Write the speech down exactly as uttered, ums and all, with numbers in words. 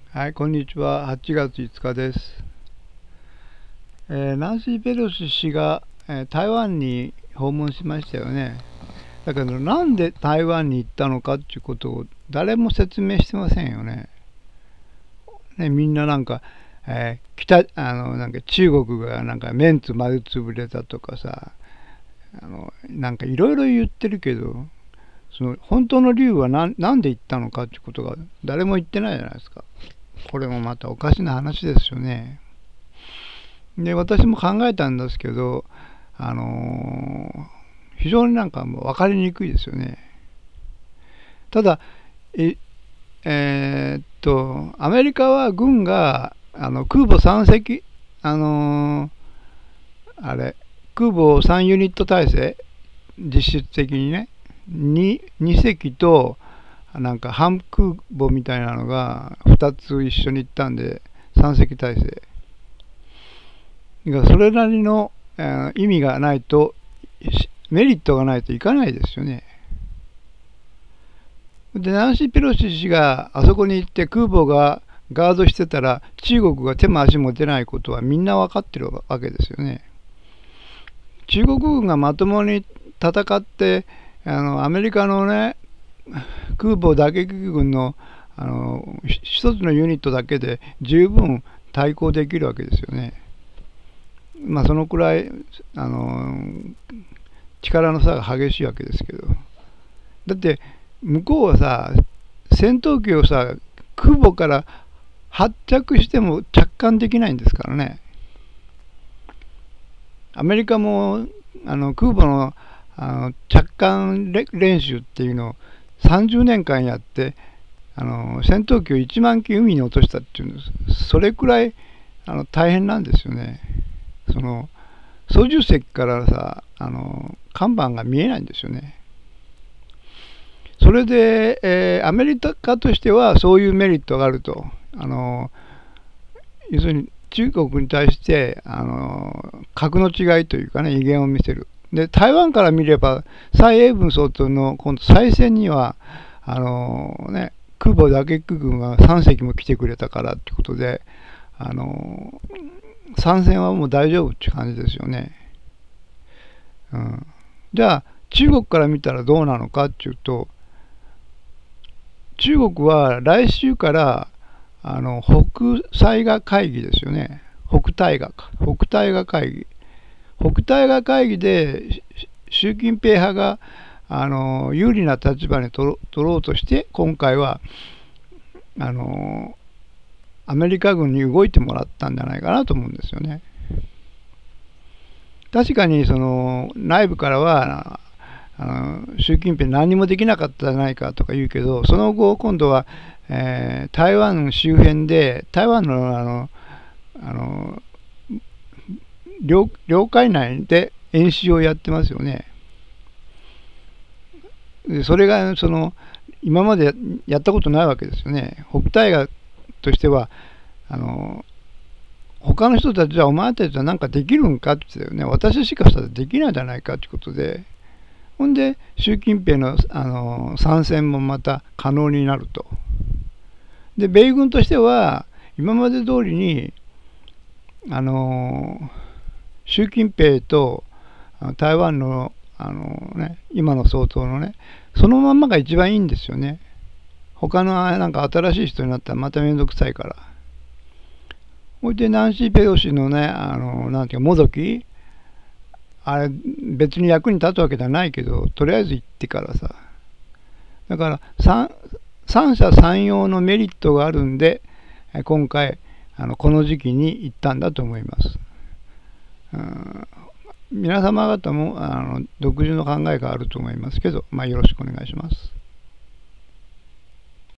はい、こんにちは。はちがついつかです。えーナンシー・ペロシ氏が、えー台湾に訪問しましたよね。だけど、なんで台湾に行ったのかっていうことを誰も説明してませんよね。ね、みんななんか、えー北あのなんか中国がなんかメンツ丸つぶれたとかさ、あのなんかいろいろ言ってるけど、その本当の理由は何なんで行ったのかっていうことが誰も言ってないじゃないですか。これもまたおかしな話ですよね。で、私も考えたんですけど、あのー非常になんかもう分かりにくいですよね。ただ、え、えーっと、アメリカは軍があの空母さんせき、あのーあれ、空母さんユニット体制、実質的にね、に、にせきと、なんか反空母みたいなのがふたつ一緒に行ったんで、さんせき体制。それなりの、えー意味がないと、メリットがないといかないですよね。で、ナンシー・ペロシ氏があそこに行って空母がガードしてたら、中国が手も足も出ないことはみんな分かってるわけですよね。中国軍がまともに戦って、あのアメリカのね、空母打撃群のあの一つのユニットだけで十分対抗できるわけですよね。まあそのくらいあの力の差が激しいわけですけど、だって向こうはさ、戦闘機をさ空母から発着しても着艦できないんですからね。アメリカもあの空母の、あの着艦練習っていうのをさんじゅうねんかんやって、あの戦闘機をいちまんき海に落としたっていうんです。それくらいあの大変なんですよね。その操縦席からさ、あの看板が見えないんですよね。それで、えーアメリカとしてはそういうメリットがあると。あの要するに中国に対してあの格の違いというかね、威厳を見せる。で、台湾から見れば蔡英文総統の今度再選にはあの、ね、空母打撃群がさんせきも来てくれたからってことで、あの参戦はもう大丈夫って感じですよね。うん、じゃあ中国から見たらどうなのかっていうと、中国は来週からあの北戴河会議ですよね。北戴河か。北戴河会議。北戴河会議で習近平派があの有利な立場に取ろうとして、今回はあのアメリカ軍に動いてもらったんじゃないかなと思うんですよね。確かにその内部からはあの習近平何もできなかったじゃないかとか言うけど、その後今度は、えー台湾周辺で台湾のあのあの 領, 領海内で演習をやってますよね。でそれがその今までやったことないわけですよね。北戴河としてはあの他の人たちはお前たちは何かできるんかって言ってたよね。私しかしたらできないじゃないかということで、ほんで習近平の、あの参戦もまた可能になると。で米軍としては今まで通りにあの習近平と台湾の、あのね、今の総統のね、そのまんまが一番いいんですよね。他のなんか新しい人になったらまためんどくさいから。ほいでナンシー・ペロシのね、あのなんていうかもどき、あれ別に役に立つわけじゃないけど、とりあえず行ってからさ。だから三三者三様のメリットがあるんで、今回あのこの時期に行ったんだと思います。うん、皆様方もあの独自の考えがあると思いますけど、まあ、よろしくお願いします。